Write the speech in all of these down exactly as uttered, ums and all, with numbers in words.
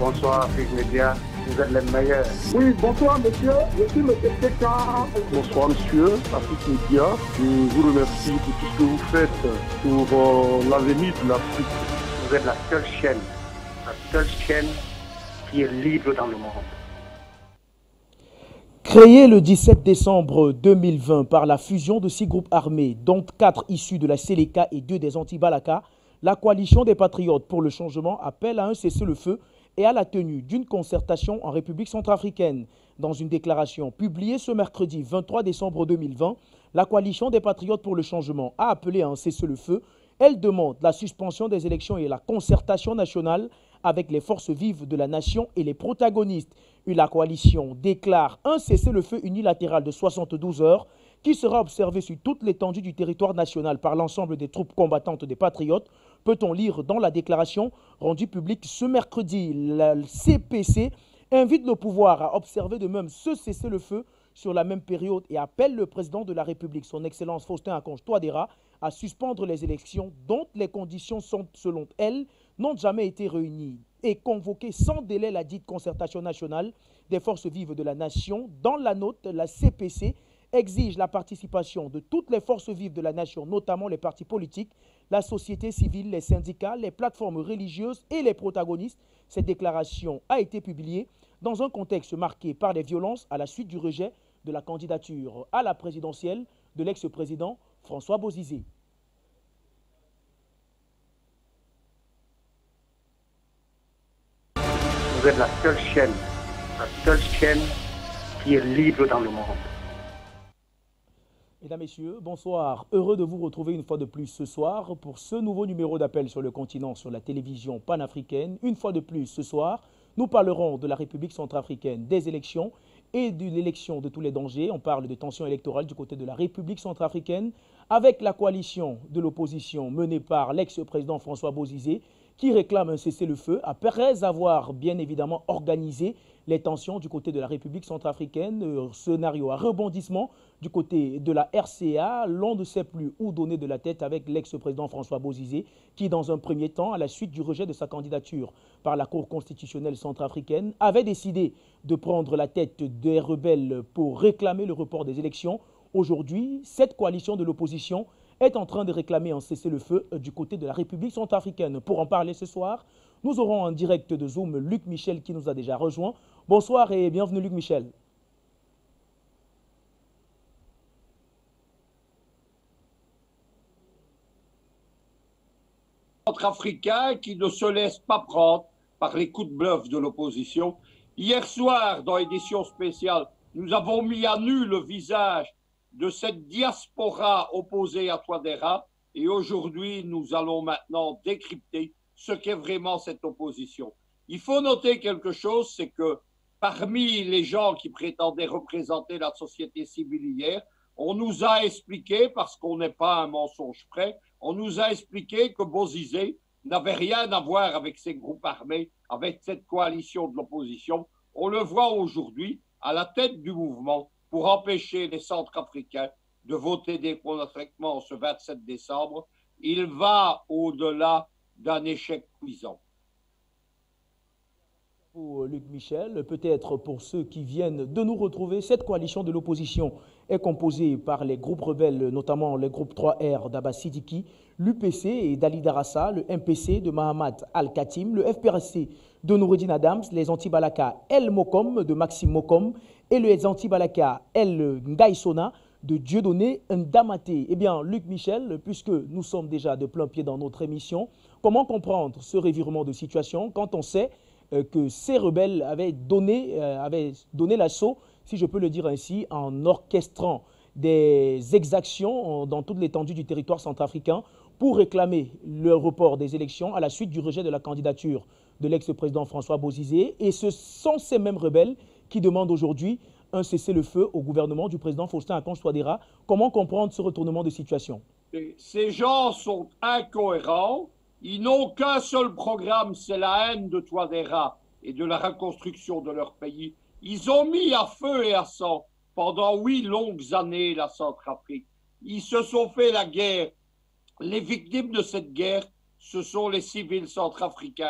Bonsoir, Afrique Média. Vous êtes les meilleurs. Oui, bonsoir, monsieur. Je suis M. Teka. Bonsoir, monsieur. Afrique Média. Je vous remercie pour tout ce que vous faites pour euh, l'avenir de l'Afrique. Vous êtes la seule chaîne, la seule chaîne qui est libre dans le monde. Créée le dix-sept décembre deux mille vingt par la fusion de six groupes armés, dont quatre issus de la Séléka et deux des anti-Balaka, la coalition des patriotes pour le changement appelle à un cessez-le-feu et à la tenue d'une concertation en République centrafricaine. Dans une déclaration publiée ce mercredi vingt-trois décembre deux mille vingt, la coalition des patriotes pour le changement a appelé à un cessez-le-feu. Elle demande la suspension des élections et la concertation nationale avec les forces vives de la nation et les protagonistes. La coalition déclare un cessez-le-feu unilatéral de soixante-douze heures qui sera observé sur toute l'étendue du territoire national par l'ensemble des troupes combattantes des patriotes. Peut-on lire dans la déclaration rendue publique ce mercredi. La C P C invite le pouvoir à observer de même ce cessez-le-feu sur la même période et appelle le président de la République, son Excellence Faustin-Archange Touadéra, à suspendre les élections dont les conditions sont, selon elle, n'ont jamais été réunies et convoquer sans délai la dite concertation nationale des forces vives de la nation. Dans la note, la C P C exige la participation de toutes les forces vives de la nation, notamment les partis politiques, la société civile, les syndicats, les plateformes religieuses et les protagonistes. Cette déclaration a été publiée dans un contexte marqué par les violences à la suite du rejet de la candidature à la présidentielle de l'ex-président François Bozizé. Vous êtes la seule chaîne, la seule chaîne qui est libre dans le monde. Mesdames, Messieurs, bonsoir. Heureux de vous retrouver une fois de plus ce soir pour ce nouveau numéro d'appel sur le continent sur la télévision panafricaine. Une fois de plus ce soir, nous parlerons de la République centrafricaine, des élections et de l'élection de tous les dangers. On parle de tensions électorales du côté de la République centrafricaine avec la coalition de l'opposition menée par l'ex-président François Bozizé qui réclame un cessez-le-feu après avoir bien évidemment organisé les tensions du côté de la République centrafricaine. Euh, scénario à rebondissement du côté de la R C A. L'on ne sait plus où donner de la tête avec l'ex-président François Bozizé qui, dans un premier temps, à la suite du rejet de sa candidature par la Cour constitutionnelle centrafricaine, avait décidé de prendre la tête des rebelles pour réclamer le report des élections. Aujourd'hui, cette coalition de l'opposition est en train de réclamer un cessez-le-feu du côté de la République centrafricaine. Pour en parler ce soir, nous aurons en direct de Zoom Luc Michel qui nous a déjà rejoint. Bonsoir et bienvenue Luc Michel. Centrafricain qui ne se laisse pas prendre par les coups de bluff de l'opposition. Hier soir, dans l'édition spéciale, nous avons mis à nu le visage de cette diaspora opposée à Touadéra et aujourd'hui, nous allons maintenant décrypter ce qu'est vraiment cette opposition. Il faut noter quelque chose, c'est que parmi les gens qui prétendaient représenter la société civile hier, on nous a expliqué, parce qu'on n'est pas un mensonge près, on nous a expliqué que Bozizé n'avait rien à voir avec ces groupes armés, avec cette coalition de l'opposition. On le voit aujourd'hui à la tête du mouvement pour empêcher les Centrafricains de voter démocratiquement ce vingt-sept décembre. Il va au-delà d'un échec cuisant. Pour Luc Michel, peut-être pour ceux qui viennent de nous retrouver, cette coalition de l'opposition est composée par les groupes rebelles, notamment les groupes trois R d'Abbas Sidiki, l'U P C et d'Ali Darassa, le M P C de Mahamat Al-Khatim, le F P R C de Noureddin Adams, les anti-Balaka El Mokom de Maxime Mokom et les anti-Balaka El Ngaïsona de Dieudonné Ndamaté. Eh bien, Luc Michel, puisque nous sommes déjà de plein pied dans notre émission, comment comprendre ce revirement de situation quand on sait que ces rebelles avaient donné, euh, avaient donné l'assaut, si je peux le dire ainsi, en orchestrant des exactions dans toute l'étendue du territoire centrafricain pour réclamer le report des élections à la suite du rejet de la candidature de l'ex-président François Bozizé. Et ce sont ces mêmes rebelles qui demandent aujourd'hui un cessez-le-feu au gouvernement du président Faustin-Archange Touadéra. Comment comprendre ce retournement de situation? Ces gens sont incohérents. Ils n'ont qu'un seul programme, c'est la haine de Touadéra et de la reconstruction de leur pays. Ils ont mis à feu et à sang pendant huit longues années la Centrafrique. Ils se sont fait la guerre. Les victimes de cette guerre, ce sont les civils centrafricains.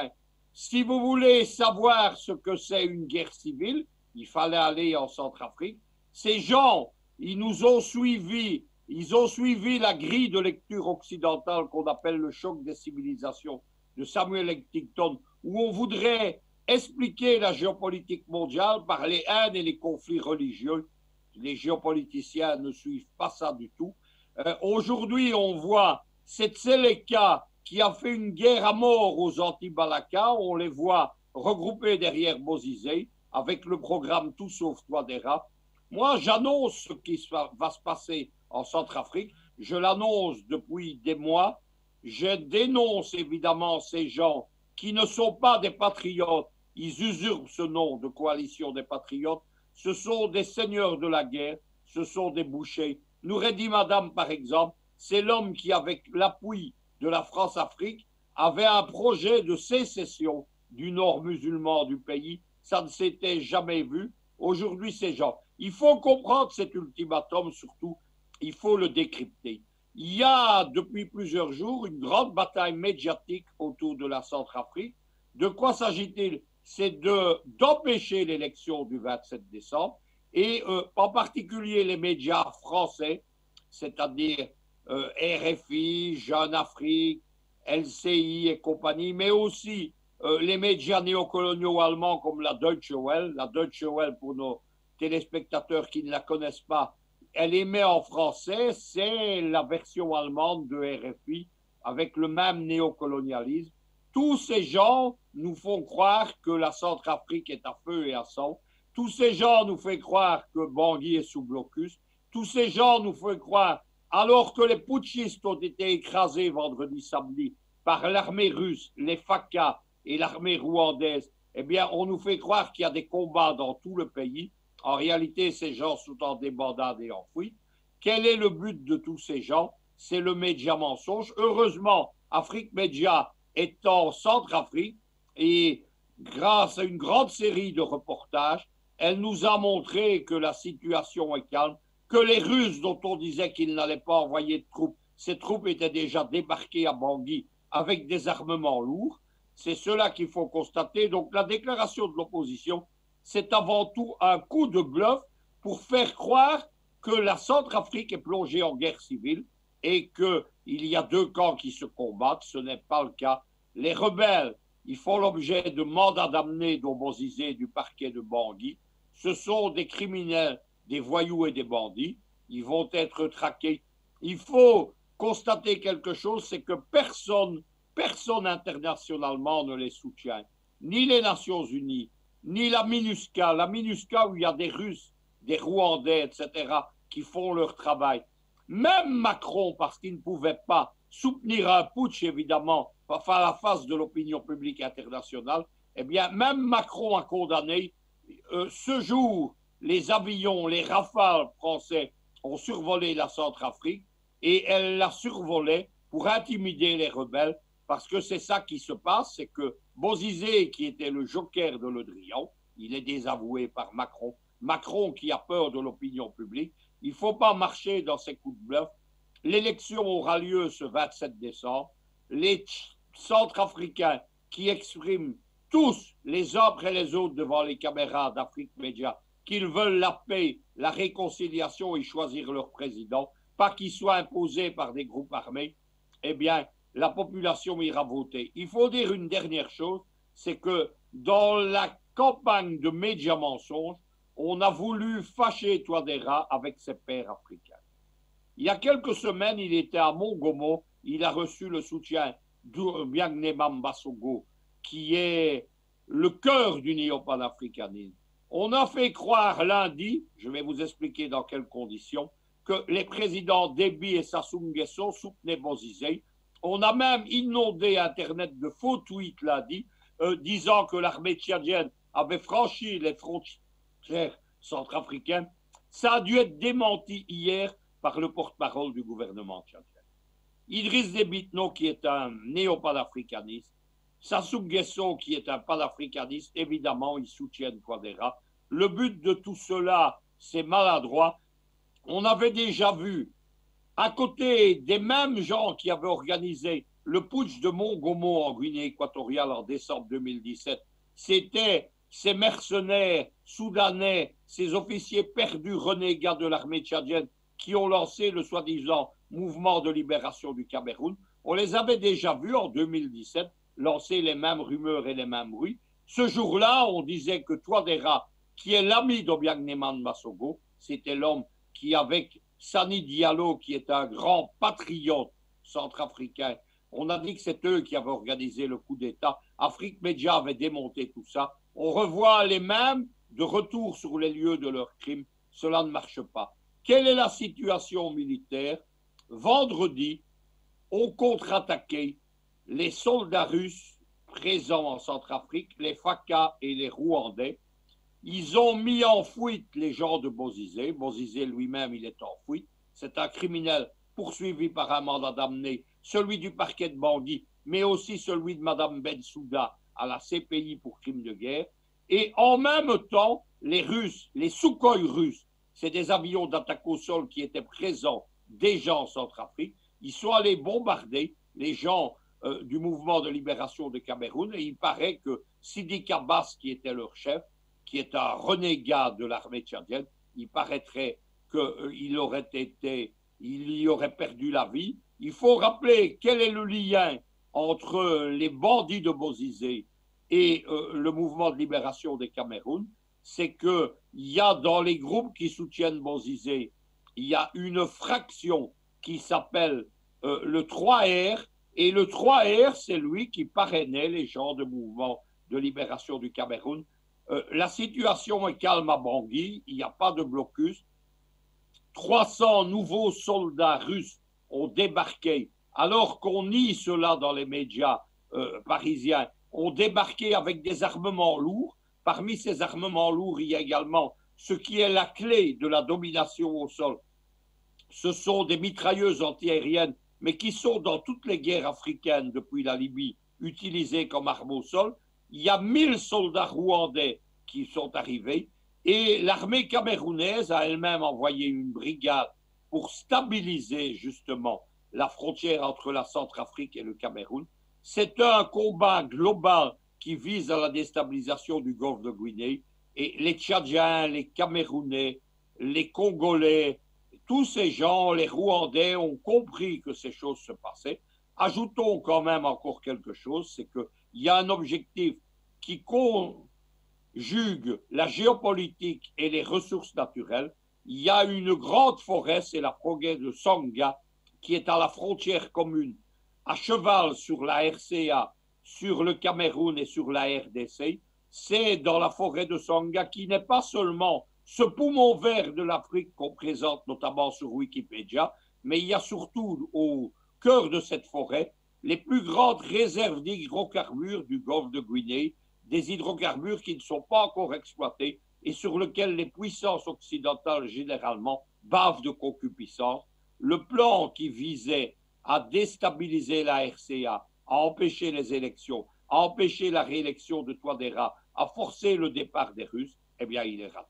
Si vous voulez savoir ce que c'est une guerre civile, il fallait aller en Centrafrique. Ces gens, ils nous ont suivis, ils ont suivi la grille de lecture occidentale qu'on appelle le choc des civilisations de Samuel Huntington, où on voudrait expliquer la géopolitique mondiale par les haines et les conflits religieux. Les géopoliticiens ne suivent pas ça du tout. Euh, Aujourd'hui, on voit cette Séléka qui a fait une guerre à mort aux anti-Balaka. On les voit regroupés derrière Bozizé avec le programme Tout sauf Touadéra. Moi, j'annonce ce qui va se passer en Centrafrique. Je l'annonce depuis des mois. Je dénonce évidemment ces gens qui ne sont pas des patriotes. Ils usurpent ce nom de coalition des patriotes. Ce sont des seigneurs de la guerre. Ce sont des bouchers. Noureddin Madame, par exemple, c'est l'homme qui, avec l'appui de la France-Afrique, avait un projet de sécession du nord musulman du pays. Ça ne s'était jamais vu. Aujourd'hui, ces gens. Il faut comprendre cet ultimatum, surtout, il faut le décrypter. Il y a, depuis plusieurs jours, une grande bataille médiatique autour de la Centrafrique. De quoi s'agit-il? C'est d'empêcher l'élection du vingt-sept décembre, et euh, en particulier les médias français, c'est-à-dire euh, R F I, Jeune Afrique, L C I et compagnie, mais aussi euh, les médias néocoloniaux allemands comme la Deutsche Welle. La Deutsche Welle, pour nos téléspectateurs qui ne la connaissent pas, elle émet en français, c'est la version allemande de R F I avec le même néocolonialisme. Tous ces gens nous font croire que la Centrafrique est à feu et à sang. Tous ces gens nous font croire que Bangui est sous blocus. Tous ces gens nous font croire, alors que les putschistes ont été écrasés vendredi samedi par l'armée russe, les F A C A et l'armée rwandaise, eh bien, on nous fait croire qu'il y a des combats dans tout le pays. En réalité, ces gens sont en débandade et en fuite. Quel est le but de tous ces gens? C'est le média mensonge. Heureusement, Afrique Média est en Centrafrique et grâce à une grande série de reportages, elle nous a montré que la situation est calme, que les Russes dont on disait qu'ils n'allaient pas envoyer de troupes, ces troupes étaient déjà débarquées à Bangui avec des armements lourds. C'est cela qu'il faut constater. Donc la déclaration de l'opposition, c'est avant tout un coup de bluff pour faire croire que la Centrafrique est plongée en guerre civile et qu'il y a deux camps qui se combattent. Ce n'est pas le cas. Les rebelles, ils font l'objet de mandats d'amener d'Obozizé du parquet de Bangui. Ce sont des criminels, des voyous et des bandits. Ils vont être traqués. Il faut constater quelque chose, c'est que personne, personne internationalement ne les soutient. Ni les Nations Unies, ni la MINUSCA. La MINUSCA où il y a des Russes, des Rwandais, et cetera, qui font leur travail. Même Macron, parce qu'il ne pouvait pas soutenir un putsch, évidemment, à la face de l'opinion publique internationale, eh bien, même Macron a condamné. Euh, ce jour, les avions, les Rafales français ont survolé la Centrafrique et elle la survolait pour intimider les rebelles, parce que c'est ça qui se passe, c'est que Bozizé, qui était le joker de Le Drian, il est désavoué par Macron. Macron qui a peur de l'opinion publique. Il ne faut pas marcher dans ces coups de bluff. L'élection aura lieu ce vingt-sept décembre. Les Centrafricains qui expriment tous les uns après les autres devant les caméras d'Afrique Média qu'ils veulent la paix, la réconciliation et choisir leur président, pas qu'il soit imposé par des groupes armés, eh bien, la population ira voter. Il faut dire une dernière chose, c'est que dans la campagne de médias mensonges, on a voulu fâcher Touadéra avec ses pairs africains. Il y a quelques semaines, il était à Mongomo, il a reçu le soutien d'Obiangema Mbasogo, qui est le cœur du néo-panafricanisme. On a fait croire lundi, je vais vous expliquer dans quelles conditions, que les présidents Déby et Sassou Nguesso soutenaient Bozizé. On a même inondé Internet de faux tweets lundi, euh, disant que l'armée tchadienne avait franchi les frontières centrafricaines. Ça a dû être démenti hier par le porte-parole du gouvernement tchadien. Idriss Déby Itno, qui est un néo-panafricaniste, Sassou Nguesso, qui est un panafricaniste, évidemment, ils soutiennent Touadéra. Le but de tout cela, c'est maladroit. On avait déjà vu, à côté des mêmes gens qui avaient organisé le putsch de Mongomo en Guinée équatoriale en décembre deux mille dix-sept, c'était ces mercenaires soudanais, ces officiers perdus renégats de l'armée tchadienne qui ont lancé le soi-disant mouvement de libération du Cameroun. On les avait déjà vus en deux mille dix-sept lancer les mêmes rumeurs et les mêmes bruits. Ce jour-là, on disait que Touadéra, qui est l'ami d'Obiang-Néman Massogo, c'était l'homme qui, avec Sani Diallo, qui est un grand patriote centrafricain, on a dit que c'est eux qui avaient organisé le coup d'État. Afrique Média avait démonté tout ça. On revoit les mêmes de retour sur les lieux de leurs crimes. Cela ne marche pas. Quelle est la situation militaire? Vendredi, on contre-attaqué les soldats russes présents en Centrafrique, les Faka et les Rwandais. Ils ont mis en fuite les gens de Bozizé. Bozizé lui-même, il est en fuite. C'est un criminel poursuivi par un mandat d'amener, celui du parquet de Bangui, mais aussi celui de Mme Bensouda à la C P I pour crimes de guerre. Et en même temps, les Russes, les Sukhoi russes, c'est des avions d'attaque au sol qui étaient présents déjà en Centrafrique, ils sont allés bombarder les gens euh, du mouvement de libération de Cameroun, et il paraît que Sidi Abbas, qui était leur chef, qui est un renégat de l'armée tchadienne, il paraîtrait qu'il euh, aurait été, il y aurait perdu la vie. Il faut rappeler quel est le lien entre les bandits de Bozizé et euh, le mouvement de libération des Cameroun. C'est qu'il y a dans les groupes qui soutiennent Bozizé, il y a une fraction qui s'appelle euh, le trois R, et le trois R, c'est lui qui parrainait les gens de mouvement de libération du Cameroun. Euh, la situation est calme à Bangui, il n'y a pas de blocus. trois cents nouveaux soldats russes ont débarqué, alors qu'on nie cela dans les médias euh, parisiens, ont débarqué avec des armements lourds. Parmi ces armements lourds, il y a également ce qui est la clé de la domination au sol. Ce sont des mitrailleuses antiaériennes, mais qui sont dans toutes les guerres africaines depuis la Libye, utilisées comme armes au sol. Il y a mille soldats rwandais qui sont arrivés, et l'armée camerounaise a elle-même envoyé une brigade pour stabiliser justement la frontière entre la Centrafrique et le Cameroun. C'est un combat global qui vise à la déstabilisation du golfe de Guinée, et les Tchadiens, les Camerounais, les Congolais, tous ces gens, les Rwandais, ont compris que ces choses se passaient. Ajoutons quand même encore quelque chose, c'est qu'il y a un objectif qui conjugue la géopolitique et les ressources naturelles. Il y a une grande forêt, c'est la forêt de Songa, qui est à la frontière commune, à cheval sur la R C A, sur le Cameroun et sur la R D C. C'est dans la forêt de Songa, qui n'est pas seulement ce poumon vert de l'Afrique qu'on présente notamment sur Wikipédia, mais il y a surtout au cœur de cette forêt les plus grandes réserves d'hydrocarbures du golfe de Guinée, des hydrocarbures qui ne sont pas encore exploités et sur lesquels les puissances occidentales généralement bavent de concupiscence. Le plan qui visait à déstabiliser la R C A, à empêcher les élections, à empêcher la réélection de Touadéra, à forcer le départ des Russes, eh bien, il est raté.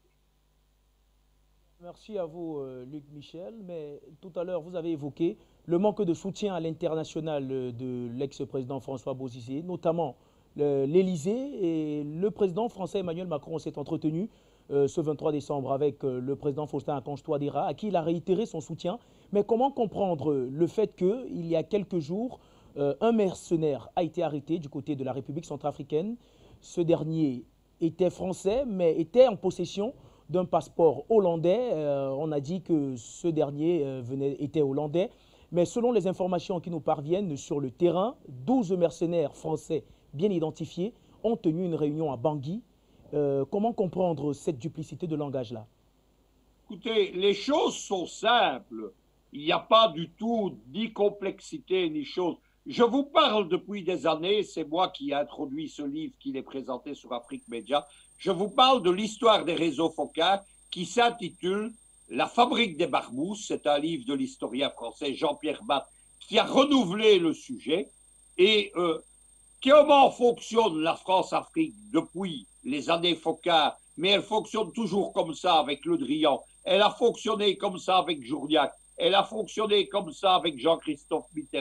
Merci à vous, euh, Luc Michel. Mais tout à l'heure, vous avez évoqué le manque de soutien à l'international de l'ex-président François Bozizé, notamment l'Élysée, et le président français Emmanuel Macron s'est entretenu euh, ce vingt-trois décembre avec euh, le président Faustin Archange Touadéra, à qui il a réitéré son soutien. Mais comment comprendre le fait qu'il y a quelques jours, euh, un mercenaire a été arrêté du côté de la République centrafricaine? Ce dernier était français, mais était en possession d'un passeport hollandais. Euh, on a dit que ce dernier euh, venait, était hollandais. Mais selon les informations qui nous parviennent sur le terrain, douze mercenaires français bien identifiés ont tenu une réunion à Bangui. Euh, comment comprendre cette duplicité de langage-là? Écoutez, les choses sont simples. Il n'y a pas du tout ni complexité ni chose. Je vous parle depuis des années, c'est moi qui ai introduit ce livre qui est présenté sur Afrique Média. Je vous parle de l'histoire des réseaux focaires qui s'intitule « La fabrique des barbousses ». C'est un livre de l'historien français Jean-Pierre Batte qui a renouvelé le sujet. Et euh, comment fonctionne la France-Afrique depuis les années Foccart, mais elle fonctionne toujours comme ça avec Le Drian. Elle a fonctionné comme ça avec Journiac. Elle a fonctionné comme ça avec Jean-Christophe Mitterrand.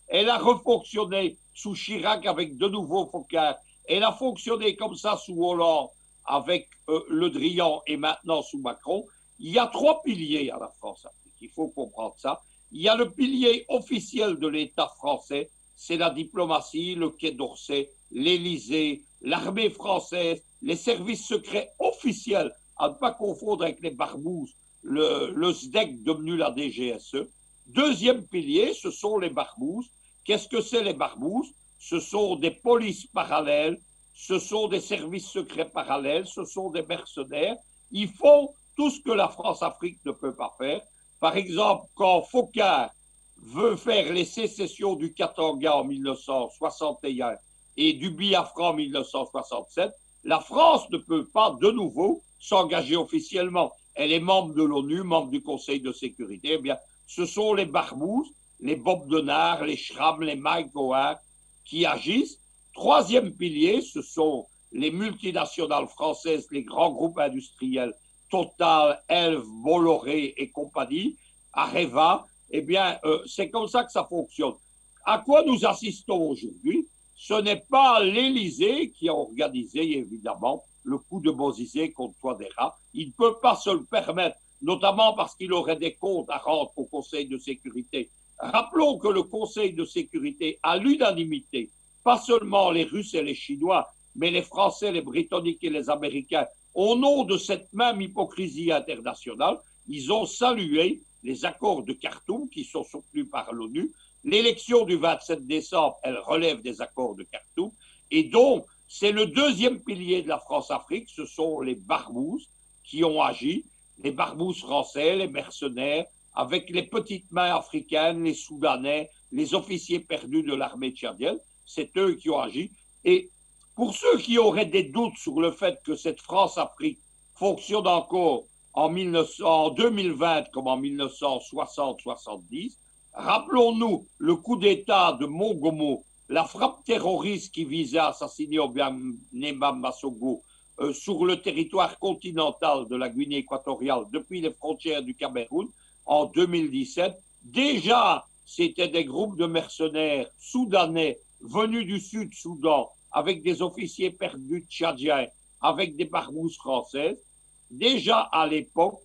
Elle a refonctionné sous Chirac avec de nouveaux Foccart. Elle a fonctionné comme ça sous Hollande avec euh, Le Drian et maintenant sous Macron. Il y a trois piliers à la France-Afrique. Il faut comprendre ça. Il y a le pilier officiel de l'État français, c'est la diplomatie, le Quai d'Orsay, l'Élysée, l'armée française, les services secrets officiels, à ne pas confondre avec les barbouzes, le, le S D E C devenu la D G S E. Deuxième pilier, ce sont les barbouzes. Qu'est-ce que c'est les barbouzes? Ce sont des polices parallèles, ce sont des services secrets parallèles, ce sont des mercenaires. Ils font tout ce que la France-Afrique ne peut pas faire. Par exemple, quand Foccart veut faire les sécessions du Katanga en mille neuf cent soixante et un et du Biafra en mille neuf cent soixante-sept, la France ne peut pas de nouveau s'engager officiellement. Elle est membre de l'ONU, membre du Conseil de sécurité. Eh bien, ce sont les barbouzes, les Bob Denard, les Schramm, les Mike Howard qui agissent. Troisième pilier, ce sont les multinationales françaises, les grands groupes industriels, Total, Elf, Bolloré et compagnie, Areva. Eh bien, euh, c'est comme ça que ça fonctionne. À quoi nous assistons aujourd'hui? Ce n'est pas l'Élysée qui a organisé, évidemment, le coup de Bozizé contre Touadéra. Il ne peut pas se le permettre, notamment parce qu'il aurait des comptes à rendre au Conseil de sécurité. Rappelons que le Conseil de sécurité, à l'unanimité, pas seulement les Russes et les Chinois, mais les Français, les Britanniques et les Américains, au nom de cette même hypocrisie internationale, ils ont salué les accords de Khartoum qui sont soutenus par l'ONU. L'élection du vingt-sept décembre, elle relève des accords de Khartoum. Et donc, c'est le deuxième pilier de la France-Afrique, ce sont les barbouzes qui ont agi, les barbouzes français, les mercenaires, avec les petites mains africaines, les Soudanais, les officiers perdus de l'armée tchadienne. C'est eux qui ont agi. Et pour ceux qui auraient des doutes sur le fait que cette France-Afrique fonctionne encore en, mille neuf cents, en deux mille vingt comme en mille neuf cent soixante soixante-dix, rappelons-nous le coup d'État de Mongomo, la frappe terroriste qui visait à assassiner Obiang-Nema Massogo euh, sur le territoire continental de la Guinée équatoriale depuis les frontières du Cameroun en deux mille dix-sept. Déjà, c'était des groupes de mercenaires soudanais venus du Sud-Soudan avec des officiers perdus tchadiens, avec des barbouzes françaises. Déjà à l'époque,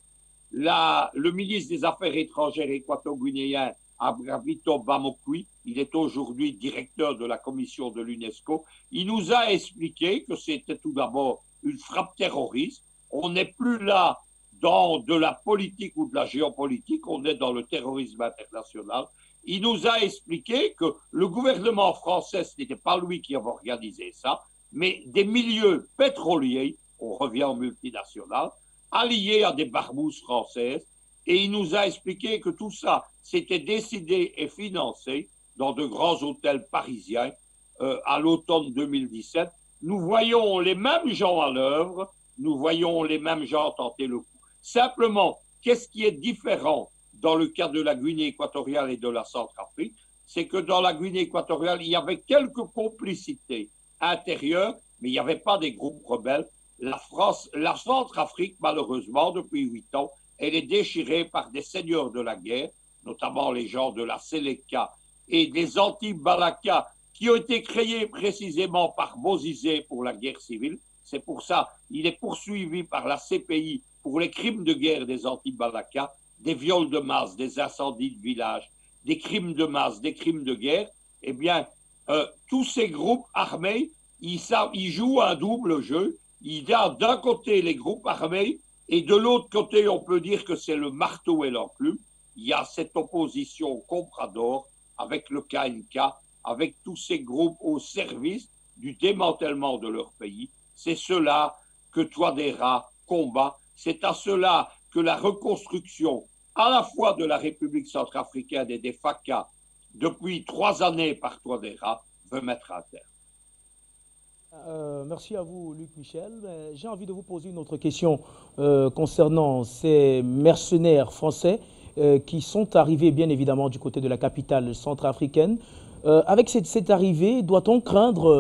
le ministre des Affaires étrangères équato-guinéen, Abravito Bamokui, il est aujourd'hui directeur de la commission de l'UNESCO, il nous a expliqué que c'était tout d'abord une frappe terroriste. On n'est plus là dans de la politique ou de la géopolitique, on est dans le terrorisme international. Il nous a expliqué que le gouvernement français, ce n'était pas lui qui avait organisé ça, mais des milieux pétroliers, on revient aux multinationales, alliés à des barbouzes françaises, et il nous a expliqué que tout ça s'était décidé et financé dans de grands hôtels parisiens euh, à l'automne deux mille dix-sept. Nous voyons les mêmes gens à l'œuvre, nous voyons les mêmes gens tenter le coup. Simplement, qu'est-ce qui est différent dans le cas de la Guinée équatoriale et de la Centrafrique? C'est que dans la Guinée équatoriale, il y avait quelques complicités intérieures, mais il n'y avait pas des groupes rebelles. La France, la Centrafrique, malheureusement, depuis huit ans, elle est déchirée par des seigneurs de la guerre, notamment les gens de la Séléka et des Anti-Balaka, qui ont été créés précisément par Bozizé pour la guerre civile. C'est pour ça qu'il est poursuivi par la C P I pour les crimes de guerre des Anti-Balaka, des viols de masse, des incendies de villages, des crimes de masse, des crimes de guerre. Eh bien, euh, tous ces groupes armés, ils, savent, ils jouent un double jeu. Il y a d'un côté les groupes armés et de l'autre côté, on peut dire que c'est le marteau et l'enclume. Il y a cette opposition au comprador avec le K N K, avec tous ces groupes au service du démantèlement de leur pays. C'est cela que Touadéra combat. C'est à cela que la reconstruction à la fois de la République centrafricaine et des F A C A depuis trois années par Touadéra veut mettre à terre. Euh, merci à vous, Luc Michel. J'ai envie de vous poser une autre question euh, concernant ces mercenaires français euh, qui sont arrivés, bien évidemment, du côté de la capitale centrafricaine. Euh, avec cette, cette arrivée, doit-on craindre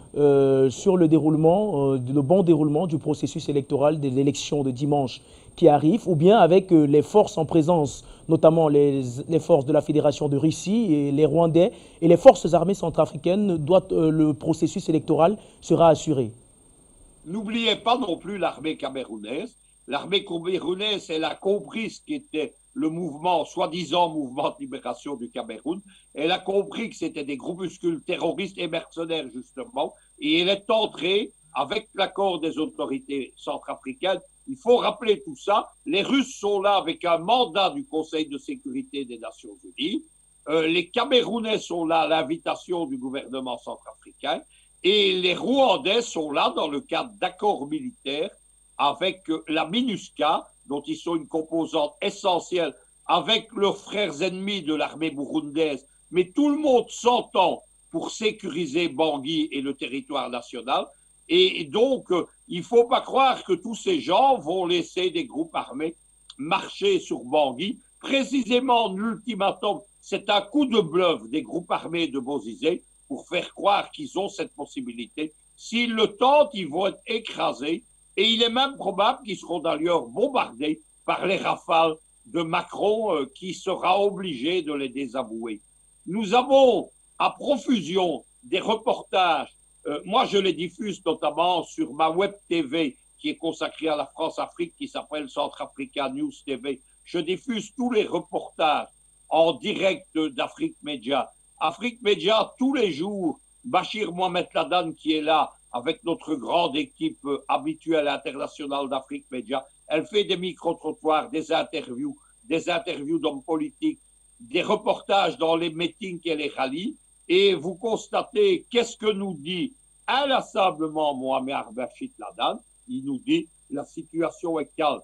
euh, sur le déroulement, euh, le bon déroulement du processus électoral de l'élection de dimanche qui arrive, ou bien avec euh, les forces en présence, notamment les, les forces de la Fédération de Russie et les Rwandais et les forces armées centrafricaines, doit, euh, le processus électoral sera assuré? N'oubliez pas non plus l'armée camerounaise. L'armée camerounaise, elle a compris ce qu'était le mouvement, soi-disant mouvement de libération du Cameroun. Elle a compris que c'était des groupuscules terroristes et mercenaires, justement, et elle est entrée avec l'accord des autorités centrafricaines. Il faut rappeler tout ça. Les Russes sont là avec un mandat du Conseil de sécurité des Nations Unies. Euh, les Camerounais sont là à l'invitation du gouvernement centrafricain. Et les Rwandais sont là dans le cadre d'accords militaires avec la MINUSCA, dont ils sont une composante essentielle, avec leurs frères ennemis de l'armée burundaise. Mais tout le monde s'entend pour sécuriser Bangui et le territoire national. Et donc, il ne faut pas croire que tous ces gens vont laisser des groupes armés marcher sur Bangui. Précisément, l'ultimatum, c'est un coup de bluff des groupes armés de Bozizé pour faire croire qu'ils ont cette possibilité. S'ils le tentent, ils vont être écrasés. Et il est même probable qu'ils seront d'ailleurs bombardés par les rafales de Macron euh, qui sera obligé de les désavouer. Nous avons à profusion des reportages. Euh, moi, je les diffuse notamment sur ma web T V qui est consacrée à la France-Afrique, qui s'appelle Centrafrica News T V. Je diffuse tous les reportages en direct d'Afrique Média. Afrique Média, tous les jours, Bachir Mohamed Ladan qui est là, avec notre grande équipe habituelle internationale d'Afrique Média. Elle fait des micro-trottoirs, des interviews, des interviews d'hommes politiques, des reportages dans les meetings et les rallyes. Et vous constatez qu'est-ce que nous dit inlassablement Mohamed Bachir Ladan. Il nous dit la situation est calme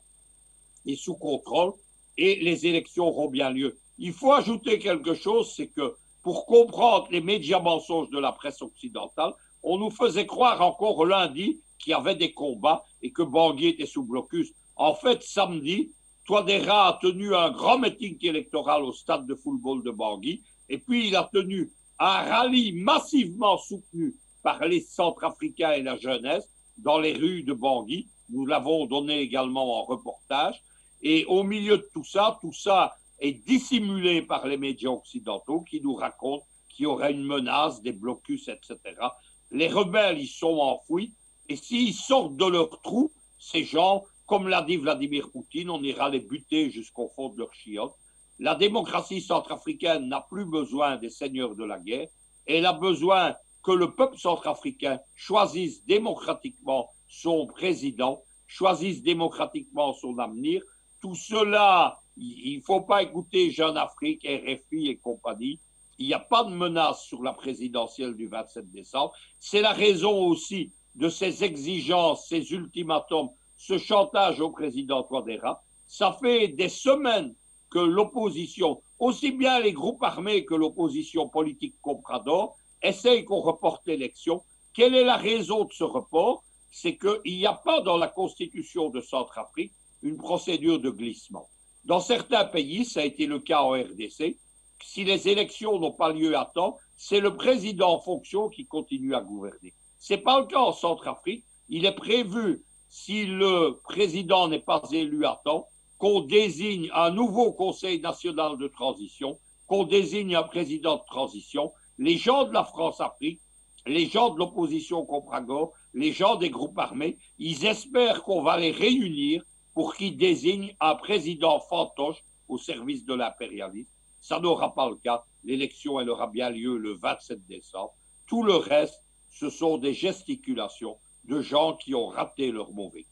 et sous contrôle et les élections auront bien lieu. Il faut ajouter quelque chose, c'est que pour comprendre les médias mensonges de la presse occidentale, on nous faisait croire encore lundi qu'il y avait des combats et que Bangui était sous blocus. En fait, samedi, Touadéra a tenu un grand meeting électoral au stade de football de Bangui et puis il a tenu un rallye massivement soutenu par les Centrafricains et la jeunesse dans les rues de Bangui. Nous l'avons donné également en reportage. Et au milieu de tout ça, tout ça est dissimulé par les médias occidentaux qui nous racontent qu'il y aurait une menace, des blocus, et cetera. Les rebelles, ils sont enfouis. Et s'ils sortent de leur trou, ces gens, comme l'a dit Vladimir Poutine, on ira les buter jusqu'au fond de leur chiotte. La démocratie centrafricaine n'a plus besoin des seigneurs de la guerre. Elle a besoin que le peuple centrafricain choisisse démocratiquement son président, choisisse démocratiquement son avenir. Tout cela, il ne faut pas écouter Jeune Afrique, R F I et compagnie. Il n'y a pas de menace sur la présidentielle du vingt-sept décembre. C'est la raison aussi de ces exigences, ces ultimatums, ce chantage au président Touadéra. Ça fait des semaines que l'opposition, aussi bien les groupes armés que l'opposition politique comprador, essayent qu'on reporte l'élection. Quelle est la raison de ce report? C'est qu'il n'y a pas dans la constitution de Centrafrique une procédure de glissement. Dans certains pays, ça a été le cas en R D C, si les élections n'ont pas lieu à temps, c'est le président en fonction qui continue à gouverner. Ce n'est pas le cas en Centrafrique. Il est prévu, si le président n'est pas élu à temps, qu'on désigne un nouveau Conseil national de transition, qu'on désigne un président de transition. Les gens de la France-Afrique, les gens de l'opposition Compragor, les gens des groupes armés, ils espèrent qu'on va les réunir pour qu'ils désignent un président fantoche au service de l'impérialisme. Ça n'aura pas le cas. L'élection, elle aura bien lieu le vingt-sept décembre. Tout le reste, ce sont des gesticulations de gens qui ont raté leur mauvais.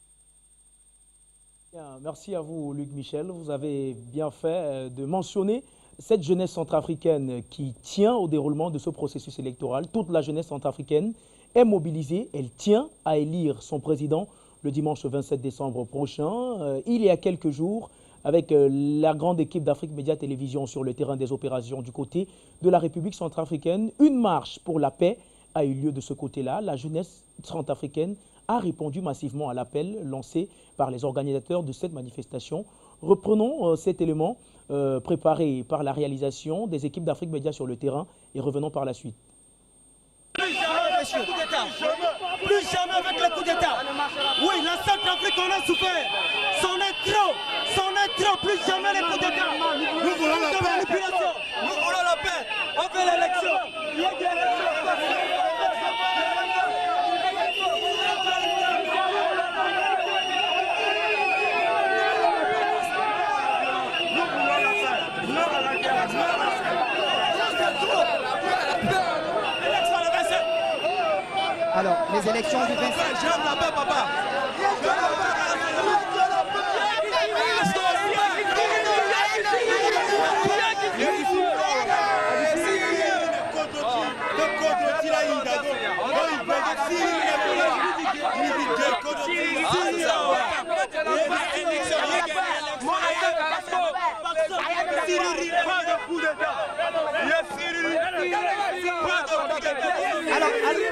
Bien, merci à vous, Luc Michel. Vous avez bien fait de mentionner cette jeunesse centrafricaine qui tient au déroulement de ce processus électoral. Toute la jeunesse centrafricaine est mobilisée. Elle tient à élire son président le dimanche vingt-sept décembre prochain. Euh, il y a quelques jours, avec euh, la grande équipe d'Afrique Média Télévision sur le terrain des opérations du côté de la République centrafricaine, une marche pour la paix a eu lieu de ce côté-là. La jeunesse centrafricaine a répondu massivement à l'appel lancé par les organisateurs de cette manifestation. Reprenons euh, cet élément euh, préparé par la réalisation des équipes d'Afrique Média sur le terrain et revenons par la suite. Coup d'État. plus jamais avec le coup d'État. Oui, la Centrafrique, on a souffert. C'en est trop, c'en est trop, plus jamais les coups d'État. Nous voulons la paix. Nous voulons la paix. On fait l'élection. Il y a des élections. Alors, les élections du vingt-cinq. J'aime la paix, papa. Alors,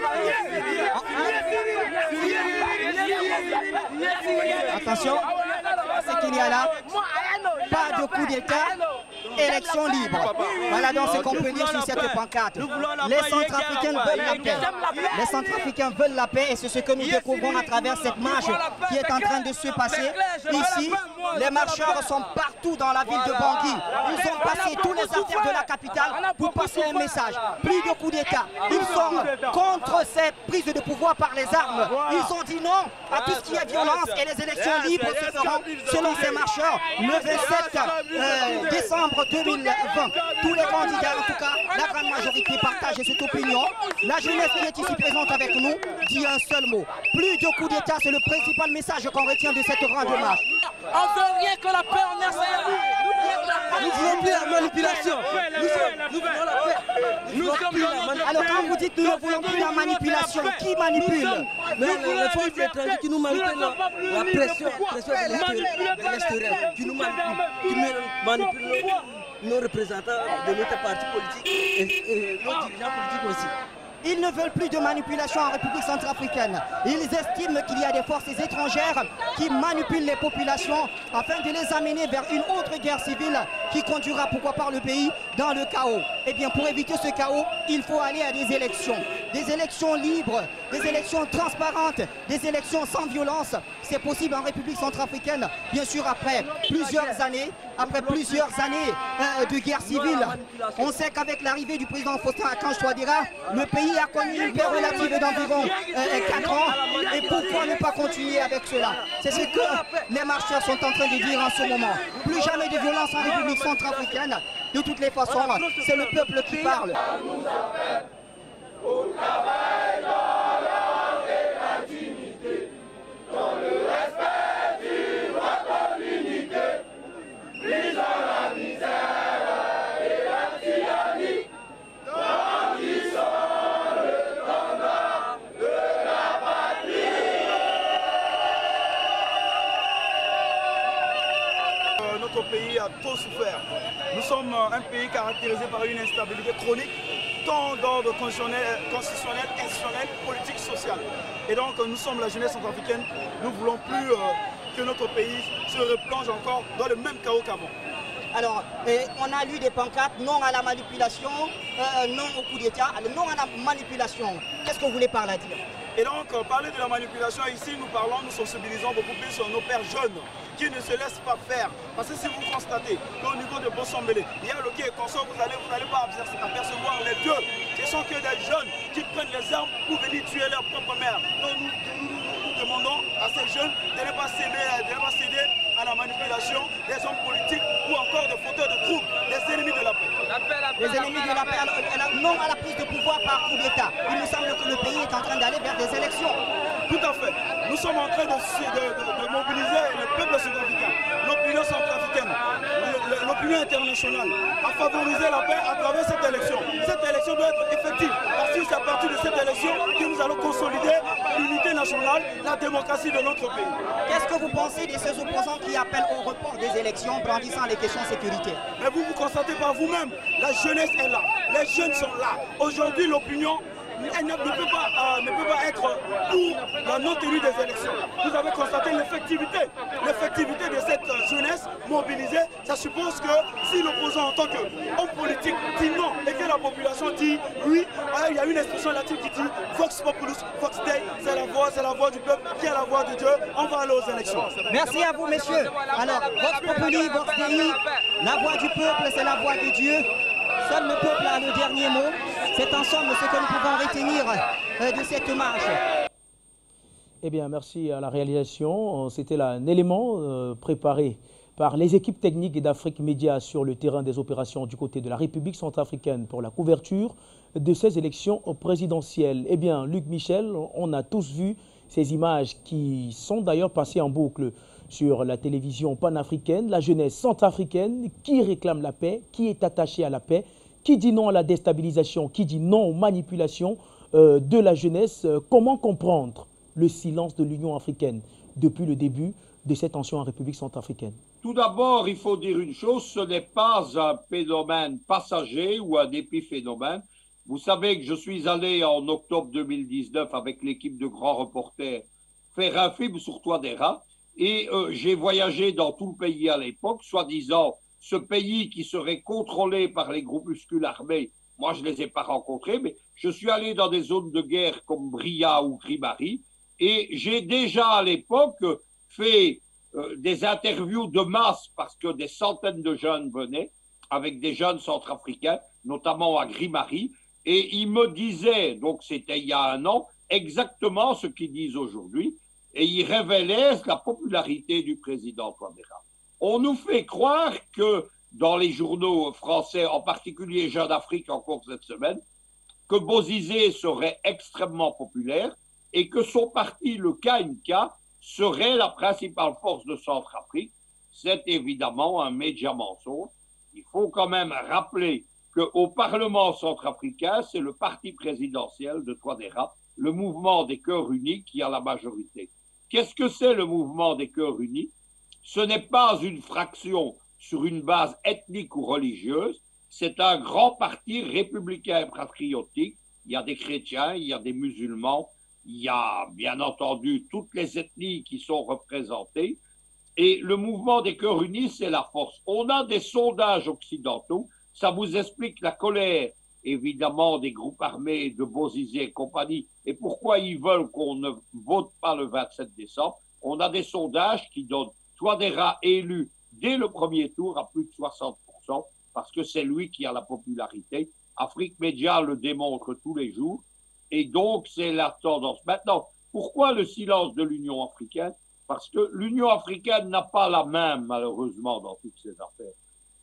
attention, ce qu'il y a là, pas de coup d'État, élection libre. Voilà donc ce qu'on peut dire sur cette pancarte. Les Centrafricains veulent la paix. Les Centrafricains veulent la paix et c'est ce que nous découvrons à travers cette marche qui est en train de se passer ici. Les marcheurs sont partout dans la ville de Bangui. Ils ont passé tous les artères de la capitale pour passer un message. Plus de coup d'État. Ils sont contre cette prise de pouvoir par les armes. Ils ont dit non à tout ce qui est violence et les élections libres se feront selon ces marcheurs le vingt-sept euh, décembre deux mille vingt. Tous les candidats, en tout cas, la grande majorité partagent cette opinion. La jeunesse qui est ici présente avec nous dit un seul mot. Plus de coup d'État, c'est le principal message qu'on retient de cette grande marche. On veut rien que la paix en R C A. Nous voulons plus la manipulation. Nous voulons la paix. Nous sommes la... Alors quand vous dites nous ne voulons plus la manipulation, qui manipule? Les forces étrangères qui nous manipulent, la pression, pression de l'extérieur, qui nous manipulent, qui nous manipulent nos représentants de notre parti politique et, et nos dirigeants politiques aussi. Ils ne veulent plus de manipulation en République centrafricaine. Ils estiment qu'il y a des forces étrangères qui manipulent les populations afin de les amener vers une autre guerre civile qui conduira pourquoi pas le pays dans le chaos. Eh bien pour éviter ce chaos, il faut aller à des élections. Des élections libres, des élections transparentes, des élections sans violence. C'est possible en République centrafricaine, bien sûr après plusieurs années, après plusieurs années euh, de guerre civile. On sait qu'avec l'arrivée du président Faustin Archange Touadéra, le pays a connu une paix relative d'environ euh, quatre ans. Et pourquoi ne pas continuer avec cela? C'est ce que les marcheurs sont en train de dire en ce moment. Plus jamais de violence en République centrafricaine. De toutes les façons, c'est le peuple qui parle. Au travail, dans l'ordre et la dignité, dans le respect du droit de l'unité, brisant la misère et la tyrannie, grandissant le standard de la patrie. Euh, notre pays a trop souffert. Nous sommes un pays caractérisé par une instabilité chronique, tant d'ordre constitutionnel, constitutionnel, institutionnel, politique, social. Et donc nous sommes la jeunesse centrafricaine, nous ne voulons plus euh, que notre pays se replonge encore dans le même chaos qu'avant. Alors, eh, on a lu des pancartes, non à la manipulation, euh, non au coup d'État, non à la manipulation. Qu'est-ce que vous voulez par là dire? Et donc, euh, parler de la manipulation ici, nous parlons, nous sensibilisons beaucoup plus sur nos pères jeunes qui ne se laissent pas faire. Parce que si vous constatez qu'au niveau de Bossambélé, il y a le quai consort, vous allez, vous n'allez pas apercevoir les deux. Ce sont que des jeunes qui prennent les armes pour venir tuer leur propre mère. Donc nous, nous, nous demandons à ces jeunes de ne pas céder, de ne pas céder à la manipulation des hommes politiques ou encore des fauteurs de troubles, les ennemis de la paix. La paix, la paix les ennemis de la paix, non à la prise de pouvoir par coup d'État. Il me semble que le pays est en train d'aller vers des élections. Tout à fait. Nous sommes en train de, de, de, de mobiliser le peuple centrafricain, l'opinion centrafricaine, l'opinion internationale, à favoriser la paix à travers cette élection. Cette élection doit être effective, parce que c'est à partir de cette élection que nous allons consolider l'unité nationale, la démocratie de notre pays. Qu'est-ce que vous pensez de ces opposants qui appellent au report des élections, brandissant les questions sécuritaires? Mais vous vous constatez par vous-même, la jeunesse est là, les jeunes sont là. Aujourd'hui, l'opinion elle ne, ne, peut pas, euh, ne peut pas être pour la non-tenue des élections. Vous avez constaté l'effectivité, l'effectivité de cette jeunesse mobilisée, ça suppose que si l'opposant en tant qu'homme politique dit non et que la population dit oui, il y a une expression latine qui dit Vox Populus, Vox Dei, c'est la voix, c'est la voix du peuple qui est la voix de Dieu, on va aller aux élections. Merci à vous, messieurs. Alors, Vox Populi, Vox Dei, la voix du peuple, c'est la voix de Dieu. Seul le peuple a le dernier mot. C'est ensemble ce que nous pouvons retenir euh, de cette marche. Eh bien, merci à la réalisation. C'était là un élément euh, préparé par les équipes techniques d'Afrique Média sur le terrain des opérations du côté de la République centrafricaine pour la couverture de ces élections présidentielles. Eh bien, Luc Michel, on a tous vu ces images qui sont d'ailleurs passées en boucle sur la télévision panafricaine, la jeunesse centrafricaine qui réclame la paix, qui est attachée à la paix, qui dit non à la déstabilisation, qui dit non aux manipulations euh, de la jeunesse. Comment comprendre le silence de l'Union africaine depuis le début de cette tension en République centrafricaine? Tout d'abord, il faut dire une chose, ce n'est pas un phénomène passager ou un épiphénomène. Vous savez que je suis allé en octobre deux mille dix-neuf avec l'équipe de grands reporters faire un film sur Touadéra et euh, j'ai voyagé dans tout le pays à l'époque, soi-disant ce pays qui serait contrôlé par les groupuscules armés. Moi, je ne les ai pas rencontrés, mais je suis allé dans des zones de guerre comme Bria ou Grimari et j'ai déjà à l'époque fait euh, des interviews de masse parce que des centaines de jeunes venaient avec des jeunes centrafricains, notamment à Grimari, et ils me disaient, donc c'était il y a un an, exactement ce qu'ils disent aujourd'hui, et ils révélaient la popularité du président Touadéra. On nous fait croire que dans les journaux français, en particulier Jeune Afrique encore cette semaine, que Bozizé serait extrêmement populaire et que son parti, le K M K, serait la principale force de Centrafrique. C'est évidemment un média mensonge. Il faut quand même rappeler qu'au Parlement centrafricain, c'est le parti présidentiel de Touadéra, le mouvement des cœurs unis, qui a la majorité. Qu'est-ce que c'est le mouvement des cœurs unis? Ce n'est pas une fraction sur une base ethnique ou religieuse, c'est un grand parti républicain et patriotique. Il y a des chrétiens, il y a des musulmans, il y a bien entendu toutes les ethnies qui sont représentées. Et le mouvement des cœurs unis, c'est la force. On a des sondages occidentaux, ça vous explique la colère, évidemment, des groupes armés de Bozizé et compagnie, et pourquoi ils veulent qu'on ne vote pas le vingt-sept décembre. On a des sondages qui donnent Touadéra élu dès le premier tour à plus de soixante pour cent, parce que c'est lui qui a la popularité. Afrique Média le démontre tous les jours, et donc c'est la tendance. Maintenant, pourquoi le silence de l'Union africaine? Parce que l'Union africaine n'a pas la main, malheureusement, dans toutes ces affaires.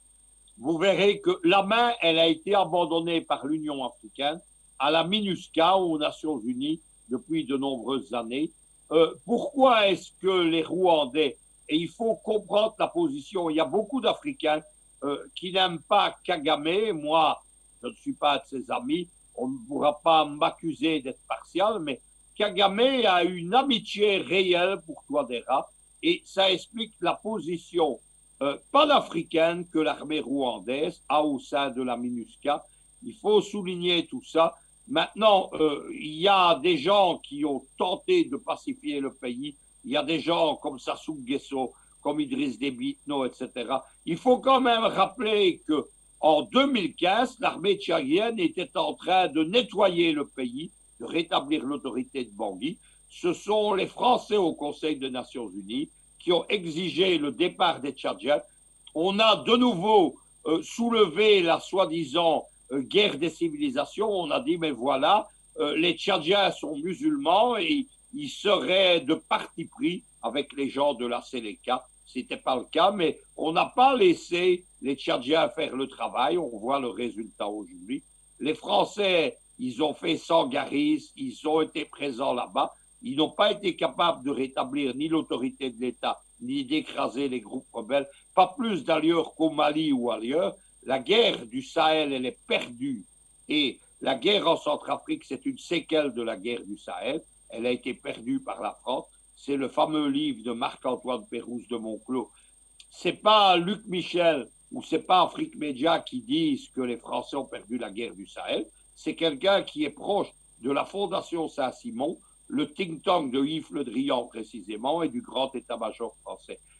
Vous verrez que la main, elle a été abandonnée par l'Union africaine à la MINUSCA, aux Nations Unies, depuis de nombreuses années. Euh, pourquoi est-ce que les Rwandais, et il faut comprendre la position, il y a beaucoup d'Africains euh, qui n'aiment pas Kagame, moi, je ne suis pas de ses amis, on ne pourra pas m'accuser d'être partial, mais Kagame a une amitié réelle pour Touadéra, et ça explique la position Euh, panafricaine que l'armée rwandaise a au sein de la MINUSCA. Il faut souligner tout ça. Maintenant, euh, il y a des gens qui ont tenté de pacifier le pays. Il y a des gens comme Sassou Nguesso, comme Idriss Déby Itno, et cetera. Il faut quand même rappeler qu'en deux mille quinze, l'armée tchadienne était en train de nettoyer le pays, de rétablir l'autorité de Bangui. Ce sont les Français au Conseil des Nations Unies qui ont exigé le départ des Tchadiens. On a de nouveau euh, soulevé la soi-disant euh, guerre des civilisations. On a dit, mais voilà, euh, les Tchadiens sont musulmans et ils seraient de parti pris avec les gens de la Séléka. Ce n'était pas le cas, mais on n'a pas laissé les Tchadiens faire le travail. On voit le résultat aujourd'hui. Les Français, ils ont fait Sangaris, ils ont été présents là-bas. Ils n'ont pas été capables de rétablir ni l'autorité de l'État, ni d'écraser les groupes rebelles, pas plus d'ailleurs qu'au Mali ou ailleurs. La guerre du Sahel, elle est perdue. Et la guerre en Centrafrique, c'est une séquelle de la guerre du Sahel. Elle a été perdue par la France. C'est le fameux livre de Marc-Antoine Pérouse de Monclos. C'est pas Luc Michel ou c'est pas Afrique Média qui disent que les Français ont perdu la guerre du Sahel. C'est quelqu'un qui est proche de la Fondation Saint-Simon, le think tank de Yves Le Drian précisément, et du grand état-major français.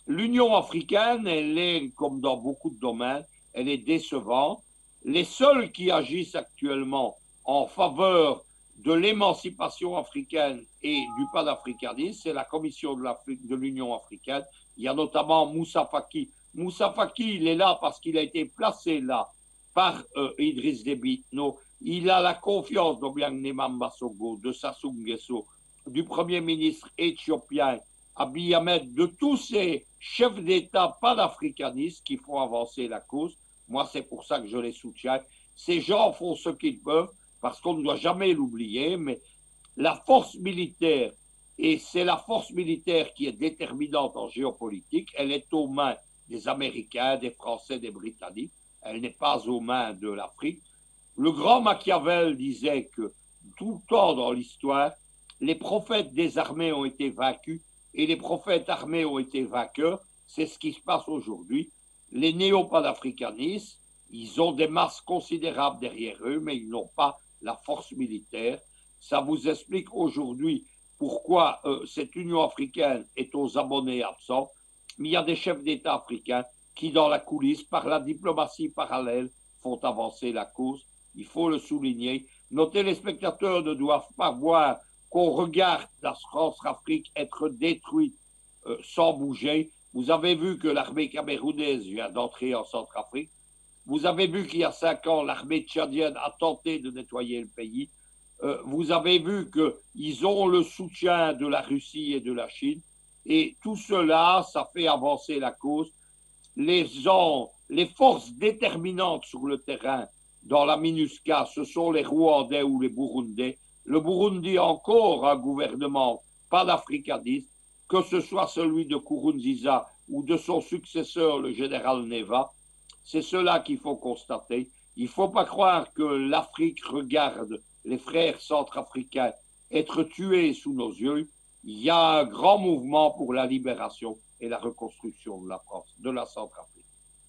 l'Union africaine, elle est, comme dans beaucoup de domaines, elle est décevante. Les seuls qui agissent actuellement en faveur de l'émancipation africaine et du panafricanisme, c'est la Commission de l'Union africaine. Il y a notamment Moussa Faki. Moussa Faki, il est là parce qu'il a été placé là par euh, Idriss Déby Itno. Il a la confiance d'Obiang Nemamba Sogo, de Sassou Nguesso, du Premier ministre éthiopien Abiy Ahmed, de tous ces chefs d'État panafricanistes qui font avancer la cause. Moi, c'est pour ça que je les soutiens. Ces gens font ce qu'ils peuvent, parce qu'on ne doit jamais l'oublier, mais la force militaire, et c'est la force militaire qui est déterminante en géopolitique, elle est aux mains des Américains, des Français, des Britanniques, elle n'est pas aux mains de l'Afrique. Le grand Machiavel disait que tout le temps dans l'histoire, les prophètes des armées ont été vaincus et les prophètes armés ont été vainqueurs. C'est ce qui se passe aujourd'hui. Les néo-panafricanistes, ils ont des masses considérables derrière eux, mais ils n'ont pas la force militaire. Ça vous explique aujourd'hui pourquoi euh, cette Union africaine est aux abonnés absents. Mais il y a des chefs d'État africains qui, dans la coulisse, par la diplomatie parallèle, font avancer la cause. Il faut le souligner. Nos téléspectateurs ne doivent pas voir qu'on regarde la France-Afrique être détruite euh, sans bouger. Vous avez vu que l'armée camerounaise vient d'entrer en Centrafrique. Vous avez vu qu'il y a cinq ans, l'armée tchadienne a tenté de nettoyer le pays. Euh, vous avez vu qu'ils ont le soutien de la Russie et de la Chine. Et tout cela, ça fait avancer la cause. Les gens, les forces déterminantes sur le terrain dans la MINUSCA, ce sont les Rwandais ou les Burundais. Le Burundi a encore un gouvernement panafricaniste, que ce soit celui de Nkurunziza ou de son successeur, le général Neva. C'est cela qu'il faut constater. Il ne faut pas croire que l'Afrique regarde les frères centrafricains être tués sous nos yeux. Il y a un grand mouvement pour la libération et la reconstruction de la France, de la Centrafrique.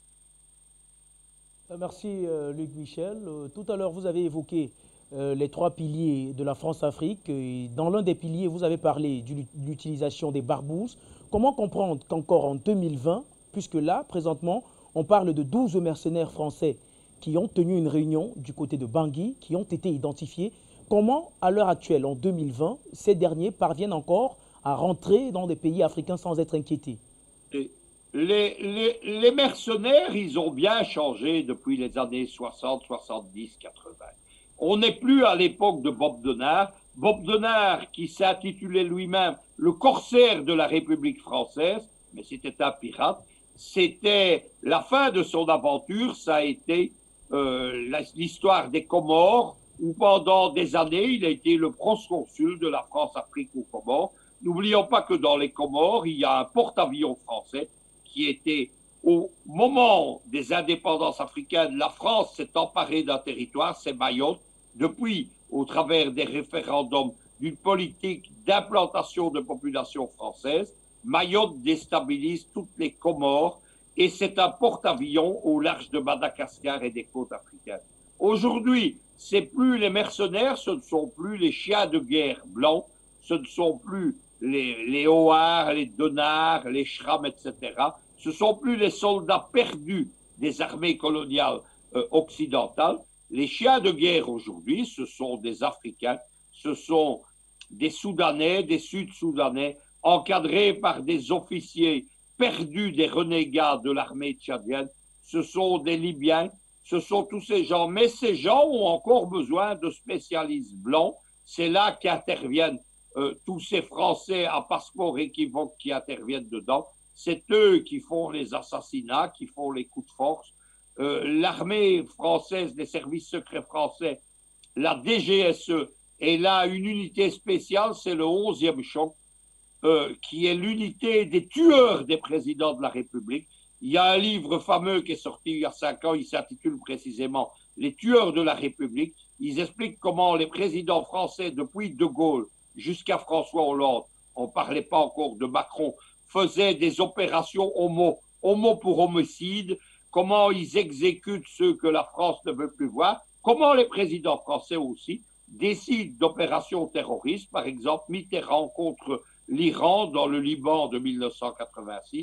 Merci euh, Luc Michel. Euh, tout à l'heure, vous avez évoqué euh, les trois piliers de la France-Afrique. Dans l'un des piliers, vous avez parlé de l'utilisation des barbouzes. Comment comprendre qu'encore en deux mille vingt, puisque là, présentement, on parle de douze mercenaires français qui ont tenu une réunion du côté de Bangui, qui ont été identifiés. Comment, à l'heure actuelle, en deux mille vingt, ces derniers parviennent encore à rentrer dans des pays africains sans être inquiétés? Et les, les, les mercenaires, ils ont bien changé depuis les années soixante, soixante-dix, quatre-vingts. On n'est plus à l'époque de Bob Denard. Bob Denard, qui s'intitulait lui-même le corsaire de la République française, mais c'était un pirate. C'était la fin de son aventure, ça a été euh, l'histoire des Comores, où pendant des années, il a été le proconsul de la France-Afrique aux Comores. N'oublions pas que dans les Comores, il y a un porte-avions français qui était, au moment des indépendances africaines, la France s'est emparée d'un territoire, c'est Mayotte. Depuis, au travers des référendums, d'une politique d'implantation de population française, Mayotte déstabilise toutes les Comores et c'est un porte-avions au large de Madagascar et des côtes africaines. Aujourd'hui, c'est plus les mercenaires, ce ne sont plus les chiens de guerre blancs, ce ne sont plus les, les Hoards, les Donards, les Schramm, et cetera. Ce ne sont plus les soldats perdus des armées coloniales euh, occidentales. Les chiens de guerre aujourd'hui, ce sont des Africains, ce sont des Soudanais, des Sud-Soudanais, encadrés par des officiers perdus des renégats de l'armée tchadienne. Ce sont des Libyens, ce sont tous ces gens. Mais ces gens ont encore besoin de spécialistes blancs. C'est là qu'interviennent euh, tous ces Français à passeport équivoque qui interviennent dedans. C'est eux qui font les assassinats, qui font les coups de force. Euh, l'armée française, les services secrets français, la D G S E, et là une unité spéciale, c'est le onzième choc, euh, qui est l'unité des tueurs des présidents de la République. Il y a un livre fameux qui est sorti il y a cinq ans, il s'intitule précisément « Les tueurs de la République ». Ils expliquent comment les présidents français, depuis De Gaulle jusqu'à François Hollande, on ne parlait pas encore de Macron, faisaient des opérations homo, homo pour homicide, comment ils exécutent ceux que la France ne veut plus voir, comment les présidents français aussi décident d'opérations terroristes, par exemple Mitterrand contre l'Iran dans le Liban de mille neuf cent quatre-vingt-six.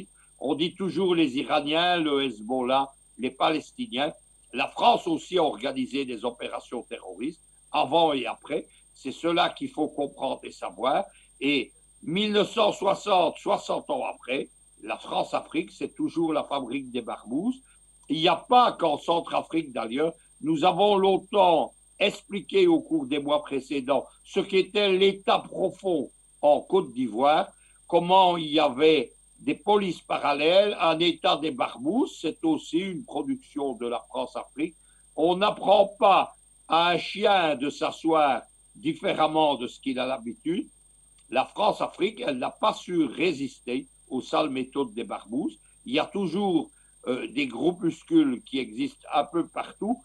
On dit toujours les Iraniens, le Hezbollah, les Palestiniens. La France aussi a organisé des opérations terroristes, avant et après. C'est cela qu'il faut comprendre et savoir. Et mille neuf cent soixante, soixante ans après, la France-Afrique, c'est toujours la fabrique des barbouzes. Il n'y a pas qu'en Centrafrique d'ailleurs. Nous avons longtemps expliqué au cours des mois précédents ce qu'était l'état profond en Côte d'Ivoire, comment il y avait des polices parallèles, un état des barbouzes, c'est aussi une production de la France-Afrique. On n'apprend pas à un chien de s'asseoir différemment de ce qu'il a l'habitude. La France-Afrique, elle n'a pas su résister aux sales méthodes des barbouzes. Il y a toujours euh, des groupuscules qui existent un peu partout.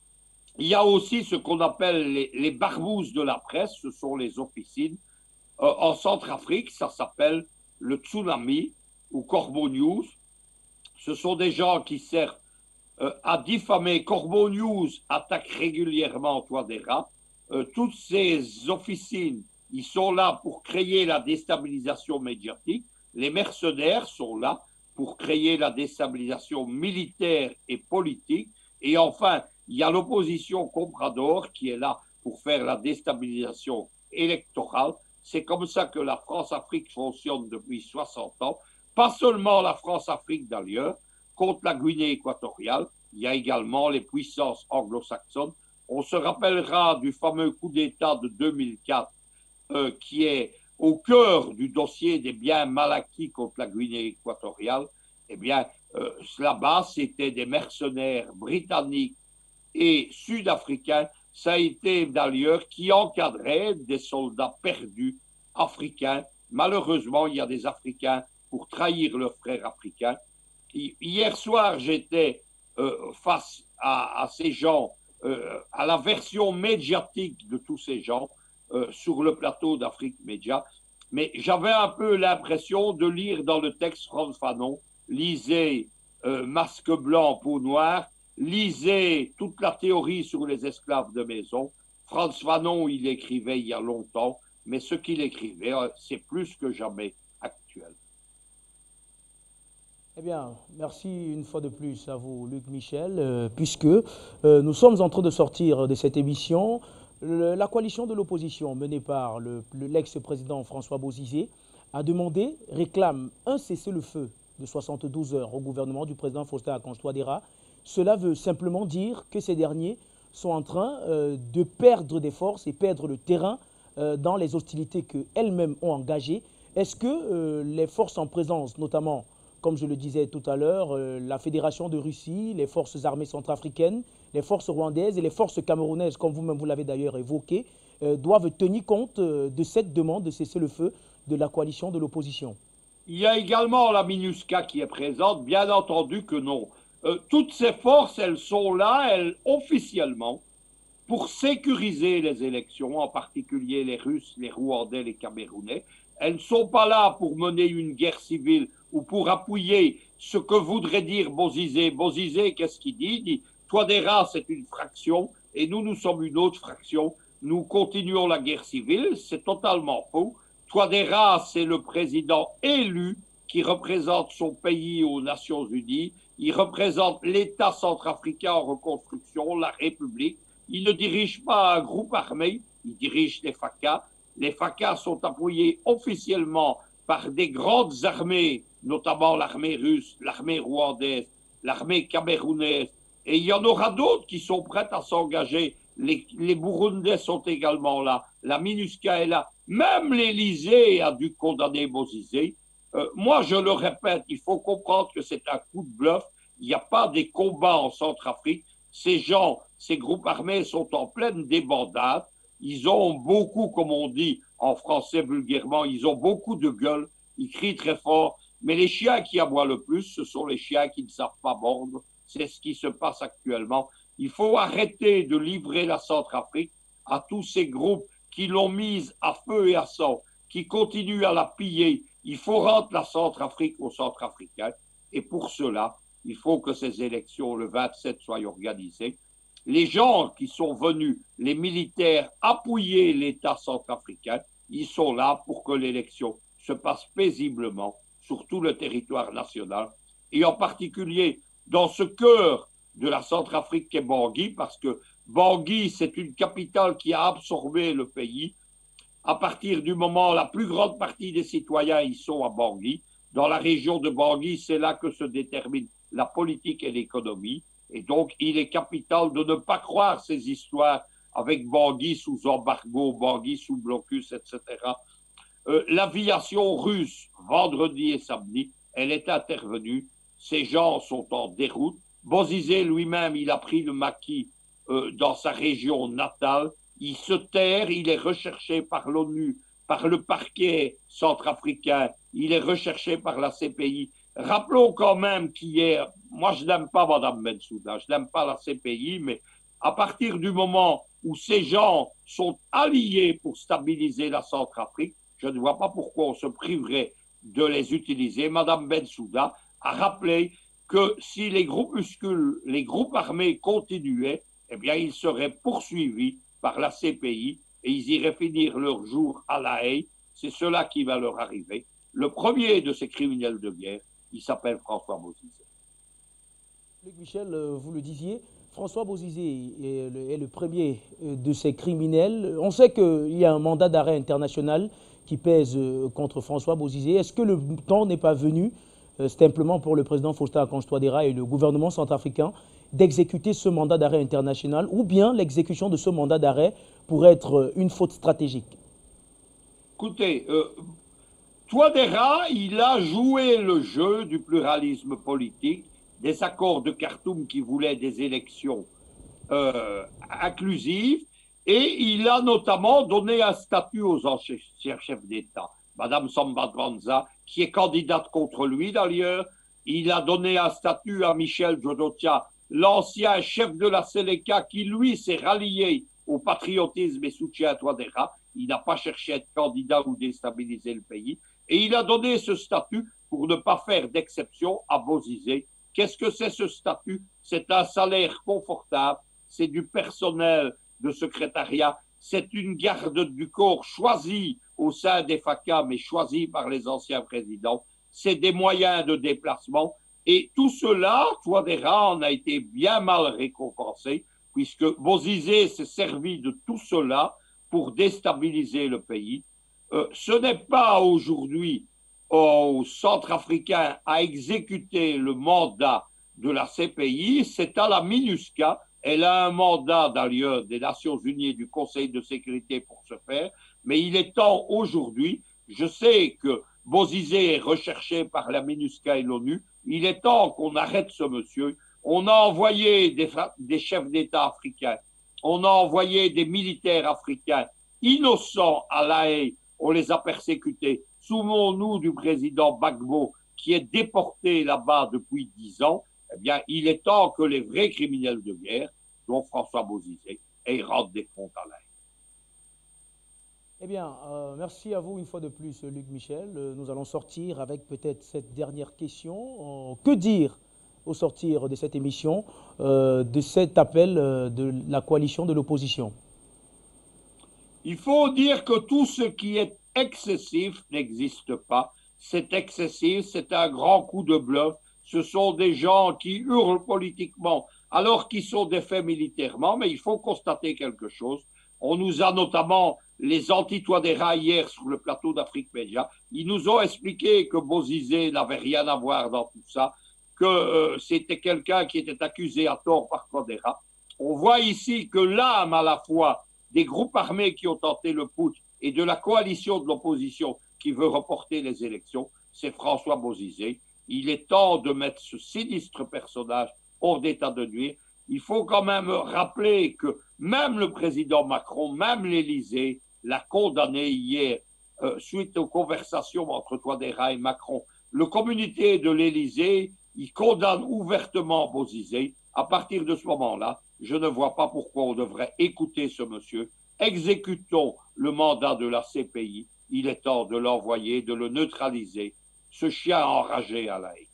Il y a aussi ce qu'on appelle les, les barbouzes de la presse, ce sont les officines. Euh, en Centrafrique, ça s'appelle le Tsunami ou Corbeau News. Ce sont des gens qui servent euh, à diffamer. Corbeau News attaque régulièrement Touadéra. Euh, toutes ces officines, ils sont là pour créer la déstabilisation médiatique. Les mercenaires sont là pour créer la déstabilisation militaire et politique. Et enfin, il y a l'opposition Comprador qui est là pour faire la déstabilisation électorale. C'est comme ça que la France-Afrique fonctionne depuis soixante ans. Pas seulement la France-Afrique d'ailleurs, contre la Guinée équatoriale, il y a également les puissances anglo-saxonnes. On se rappellera du fameux coup d'État de deux mille quatre euh, qui est au cœur du dossier des biens mal acquis contre la Guinée équatoriale. Eh bien, euh, là-bas, c'était des mercenaires britanniques et sud-africains. Ça a été d'ailleurs qui encadrait des soldats perdus africains. Malheureusement, il y a des Africains pour trahir leurs frères africains. Hier soir, j'étais euh, face à, à ces gens, euh, à la version médiatique de tous ces gens euh, sur le plateau d'Afrique Média. Mais j'avais un peu l'impression de lire dans le texte Frantz Fanon, lisez euh, Masque blanc, peau noire, lisez toute la théorie sur les esclaves de maison. Frantz Fanon, il écrivait il y a longtemps, mais ce qu'il écrivait, c'est plus que jamais actuel. Eh bien, merci une fois de plus à vous, Luc Michel, euh, puisque euh, nous sommes en train de sortir de cette émission. Le, la coalition de l'opposition menée par le, le, l'ex-président François Bozizé a demandé, réclame un cessez-le-feu de soixante-douze heures au gouvernement du président Faustin-Archange Touadéra. Cela veut simplement dire que ces derniers sont en train euh, de perdre des forces et perdre le terrain euh, dans les hostilités qu'elles-mêmes ont engagées. Est-ce que euh, les forces en présence, notamment, comme je le disais tout à l'heure, euh, la Fédération de Russie, les forces armées centrafricaines, les forces rwandaises et les forces camerounaises, comme vous-même vous l'avez d'ailleurs évoqué, euh, doivent tenir compte euh, de cette demande de cessez-le-feu de la coalition de l'opposition? Il y a également la MINUSCA qui est présente, bien entendu que non. Euh, toutes ces forces, elles sont là, elles, officiellement, pour sécuriser les élections, en particulier les Russes, les Rwandais, les Camerounais. Elles ne sont pas là pour mener une guerre civile ou pour appuyer ce que voudrait dire Bozizé. Bozizé, qu'est-ce qu'il dit? Il dit « Touadéra, c'est une fraction et nous, nous sommes une autre fraction. Nous continuons la guerre civile. » C'est totalement faux. Touadéra, c'est le président élu qui représente son pays aux Nations Unies. Il représente l'État centrafricain en reconstruction, la République. Il ne dirige pas un groupe armé, il dirige les F A C A. Les F A C A sont appuyés officiellement par des grandes armées, notamment l'armée russe, l'armée rwandaise, l'armée camerounaise. Et il y en aura d'autres qui sont prêtes à s'engager. Les, les Burundais sont également là. La MINUSCA est là. Même l'Élysée a dû condamner Bozizé. Euh, moi, je le répète, il faut comprendre que c'est un coup de bluff. Il n'y a pas des combats en Centrafrique. Ces gens, ces groupes armés sont en pleine débandade. Ils ont beaucoup, comme on dit en français vulgairement, ils ont beaucoup de gueule. Ils crient très fort. Mais les chiens qui aboient le plus, ce sont les chiens qui ne savent pas mordre. C'est ce qui se passe actuellement. Il faut arrêter de livrer la Centrafrique à tous ces groupes qui l'ont mise à feu et à sang, qui continuent à la piller. Il faut rendre la Centrafrique aux Centrafricains. Et pour cela, il faut que ces élections, le vingt-sept, soient organisées. Les gens qui sont venus, les militaires, appuyer l'État centrafricain, ils sont là pour que l'élection se passe paisiblement sur tout le territoire national, et en particulier dans ce cœur de la Centrafrique qu'est Bangui, parce que Bangui, c'est une capitale qui a absorbé le pays. À partir du moment où la plus grande partie des citoyens y sont à Bangui, dans la région de Bangui, c'est là que se détermine la politique et l'économie. Et donc, il est capital de ne pas croire ces histoires avec Bangui sous embargo, Bangui sous blocus, et cetera. Euh, L'aviation russe, vendredi et samedi, elle est intervenue. Ces gens sont en déroute. Bozizé lui-même, il a pris le maquis euh, dans sa région natale. Il se terre, il est recherché par l'ONU, par le parquet centrafricain, il est recherché par la C P I. Rappelons quand même qu'hier, moi je n'aime pas Mme Bensouda, je n'aime pas la C P I, mais à partir du moment où ces gens sont alliés pour stabiliser la Centrafrique, je ne vois pas pourquoi on se priverait de les utiliser. Mme Bensouda a rappelé que si les groupuscules, les groupes armés continuaient, eh bien ils seraient poursuivis par la C P I et ils iraient finir leur jour à La Haye. C'est cela qui va leur arriver. Le premier de ces criminels de guerre, il s'appelle François Bozizé. Luc Michel, vous le disiez, François Bozizé est le, est le premier de ces criminels. On sait qu'il y a un mandat d'arrêt international qui pèse contre François Bozizé. Est-ce que le temps n'est pas venu, simplement pour le président Faustin Archange Touadéra et le gouvernement centrafricain, d'exécuter ce mandat d'arrêt international, ou bien l'exécution de ce mandat d'arrêt pourrait être une faute stratégique? Écoutez, euh, Touadéra, il a joué le jeu du pluralisme politique, des accords de Khartoum qui voulaient des élections euh, inclusives, et il a notamment donné un statut aux anciens chefs d'État. Madame Samba Dwanza, qui est candidate contre lui d'ailleurs, il a donné un statut à Michel Djodotia, l'ancien chef de la Séléka, qui lui s'est rallié au patriotisme et soutient Touadéra. Il n'a pas cherché à être candidat ou déstabiliser le pays. Et il a donné ce statut pour ne pas faire d'exception à Bozizé. Qu'est-ce que c'est ce statut? C'est un salaire confortable, c'est du personnel de secrétariat, c'est une garde du corps choisie au sein des F A C A, mais choisie par les anciens présidents. C'est des moyens de déplacement. Et tout cela, Touadéra en a été bien mal récompensé, puisque Bozizé s'est servi de tout cela pour déstabiliser le pays. Euh, ce n'est pas aujourd'hui aux Centrafricains à exécuter le mandat de la C P I, c'est à la MINUSCA. Elle a un mandat d'ailleurs des Nations Unies et du Conseil de sécurité pour ce faire, mais il est temps aujourd'hui, je sais que Bozizé est recherché par la MINUSCA et l'ONU, il est temps qu'on arrête ce monsieur. On a envoyé des, des chefs d'État africains, on a envoyé des militaires africains innocents à La Haye, on les a persécutés. Souvenons-nous du président Gbagbo qui est déporté là-bas depuis dix ans. Eh bien, il est temps que les vrais criminels de guerre, dont François Bozizé, aient rentrent des comptes à La Haye. Eh bien, euh, merci à vous une fois de plus, Luc Michel. Euh, nous allons sortir avec peut-être cette dernière question. Euh, que dire au sortir de cette émission, euh, de cet appel euh, de la coalition de l'opposition? Il faut dire que tout ce qui est excessif n'existe pas. C'est excessif, c'est un grand coup de bluff. Ce sont des gens qui hurlent politiquement alors qu'ils sont défaits militairement, mais il faut constater quelque chose. On nous a notamment, les anti-Touadéra hier sur le plateau d'Afrique Média, ils nous ont expliqué que Bozizé n'avait rien à voir dans tout ça, que euh, c'était quelqu'un qui était accusé à tort par Touadéra. On voit ici que l'âme à la fois des groupes armés qui ont tenté le putsch et de la coalition de l'opposition qui veut reporter les élections, c'est François Bozizé. Il est temps de mettre ce sinistre personnage hors d'état de nuire. Il faut quand même rappeler que même le président Macron, même l'Élysée, l'a condamné hier euh, suite aux conversations entre Touadéra et Macron. Le communiqué de l'Élysée, il condamne ouvertement Bozizé. À partir de ce moment-là, je ne vois pas pourquoi on devrait écouter ce monsieur. Exécutons le mandat de la C P I. Il est temps de l'envoyer, de le neutraliser. Ce chien enragé à La Haye.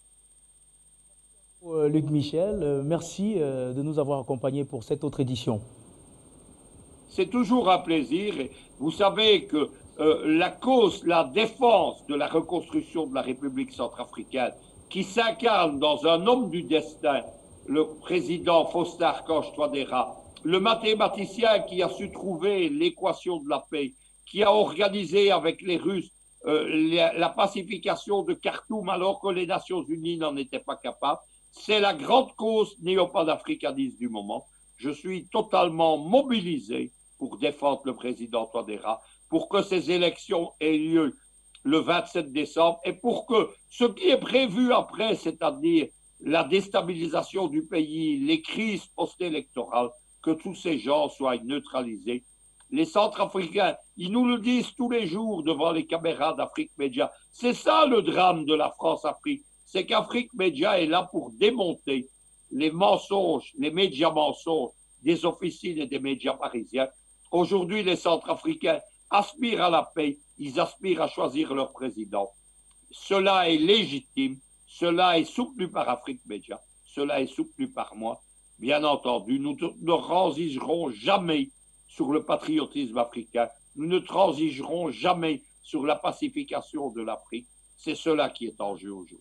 Euh, Luc Michel, euh, merci euh, de nous avoir accompagnés pour cette autre édition. C'est toujours un plaisir. Et vous savez que euh, la cause, la défense de la reconstruction de la République centrafricaine, qui s'incarne dans un homme du destin, le président Faustin Archange Touadéra, le mathématicien qui a su trouver l'équation de la paix, qui a organisé avec les Russes euh, la, la pacification de Khartoum alors que les Nations Unies n'en étaient pas capables. C'est la grande cause néo-panafricaniste du moment. Je suis totalement mobilisé pour défendre le président Touadéra, pour que ces élections aient lieu le vingt-sept décembre et pour que ce qui est prévu après, c'est-à-dire la déstabilisation du pays, les crises post-électorales, que tous ces gens soient neutralisés. Les Centrafricains, ils nous le disent tous les jours devant les caméras d'Afrique Média. C'est ça le drame de la France-Afrique, c'est qu'Afrique Média est là pour démonter les mensonges, les médias mensonges des officines et des médias parisiens. Aujourd'hui, les Centrafricains aspirent à la paix, ils aspirent à choisir leur président. Cela est légitime, cela est soutenu par Afrique Média, cela est soutenu par moi. Bien entendu, nous ne transigerons jamais sur le patriotisme africain, nous ne transigerons jamais sur la pacification de l'Afrique. C'est cela qui est en jeu aujourd'hui.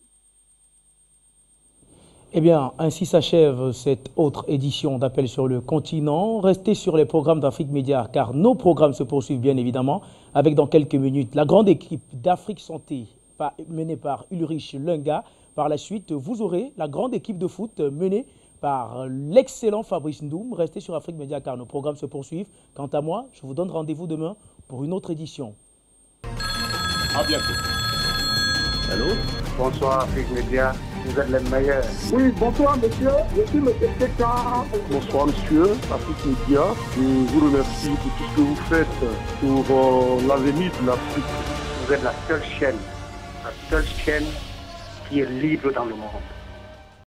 Eh bien, ainsi s'achève cette autre édition d'Appel sur le continent. Restez sur les programmes d'Afrique Média, car nos programmes se poursuivent bien évidemment, avec dans quelques minutes la grande équipe d'Afrique Santé, menée par Ulrich Lunga. Par la suite, vous aurez la grande équipe de foot menée par l'excellent Fabrice Ndoum. Restez sur Afrique Média, car nos programmes se poursuivent. Quant à moi, je vous donne rendez-vous demain pour une autre édition. À bientôt. Allô? Bonsoir Afrique Média. Vous êtes les meilleurs. Oui, bonsoir monsieur, je suis M. T K. Bonsoir monsieur, Afrique Média. Je vous remercie pour tout ce que vous faites pour euh, l'avenir de l'Afrique. Vous êtes la seule chaîne, la seule chaîne qui est libre dans le monde.